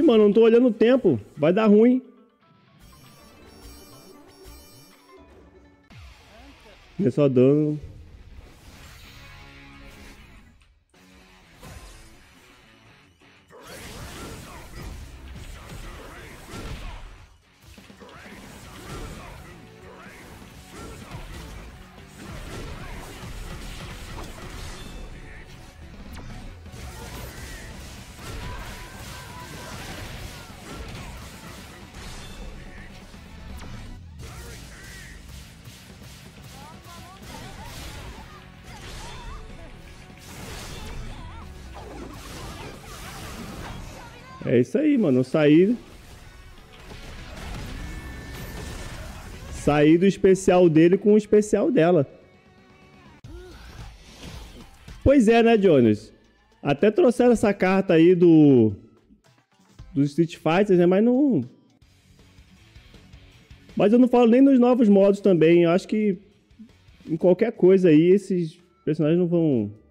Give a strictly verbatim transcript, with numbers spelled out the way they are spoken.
mano, não tô olhando o tempo. Vai dar ruim. É só dano. É isso aí, mano. Eu saí. Saí do especial dele com o especial dela. Pois é, né, Jonas? Até trouxeram essa carta aí do... do Street Fighter, né? Mas não... Mas eu não falo nem nos novos modos também. Eu acho que em qualquer coisa aí, esses personagens não vão...